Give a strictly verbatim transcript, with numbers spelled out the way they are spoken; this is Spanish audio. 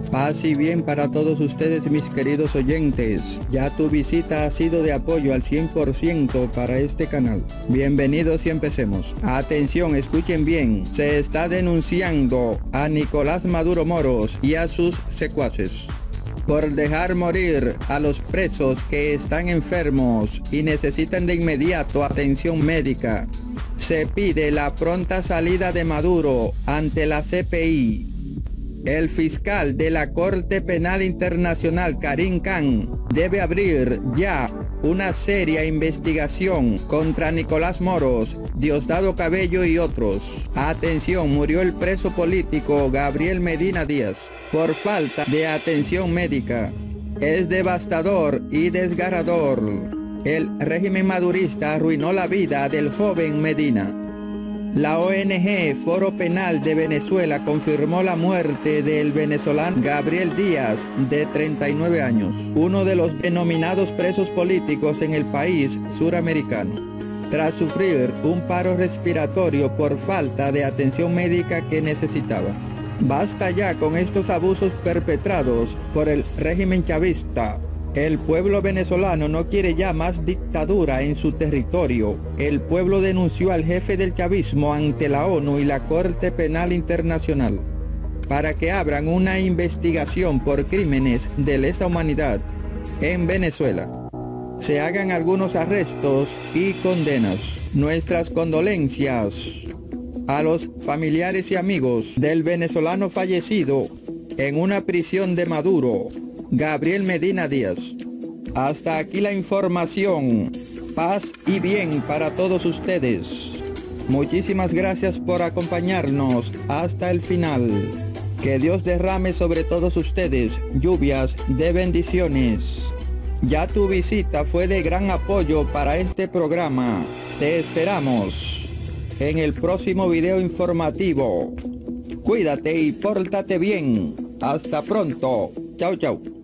Paz y bien para todos ustedes, mis queridos oyentes. Ya tu visita ha sido de apoyo al cien por ciento para este canal. Bienvenidos y empecemos. Atención, escuchen bien. Se está denunciando a Nicolás Maduro Moros y a sus secuaces por dejar morir a los presos que están enfermos y necesitan de inmediato atención médica. Se pide la pronta salida de Maduro ante la C P I. El fiscal de la Corte Penal Internacional, Karim Khan, debe abrir ya una seria investigación contra Nicolás Moros, Diosdado Cabello y otros. Atención, murió el preso político Gabriel Medina Díaz por falta de atención médica. Es devastador y desgarrador. El régimen madurista arruinó la vida del joven Medina. La O N G Foro Penal de Venezuela confirmó la muerte del venezolano Gabriel Díaz, de treinta y nueve años, uno de los denominados presos políticos en el país suramericano, tras sufrir un paro respiratorio por falta de atención médica que necesitaba. Basta ya con estos abusos perpetrados por el régimen chavista. El pueblo venezolano no quiere ya más dictadura en su territorio. El pueblo denunció al jefe del chavismo ante la ONU y la Corte Penal Internacional para que abran una investigación por crímenes de lesa humanidad en Venezuela. Se hagan algunos arrestos y condenas. Nuestras condolencias a los familiares y amigos del venezolano fallecido en una prisión de Maduro, Gabriel Medina Díaz. Hasta aquí la información. Paz y bien para todos ustedes. Muchísimas gracias por acompañarnos hasta el final. Que Dios derrame sobre todos ustedes lluvias de bendiciones. Ya tu visita fue de gran apoyo para este programa. Te esperamos en el próximo video informativo. Cuídate y pórtate bien. Hasta pronto. Chau, chau.